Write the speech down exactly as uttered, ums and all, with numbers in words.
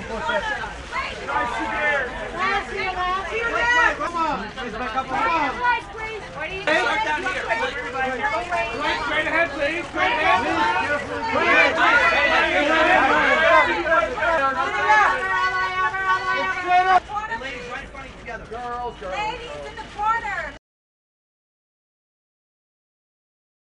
Come on. Please back up. Come on. Start down here. Straight ahead, please. Straight ahead. Ladies, right in front of you together. Girls, girls. Ladies in the front.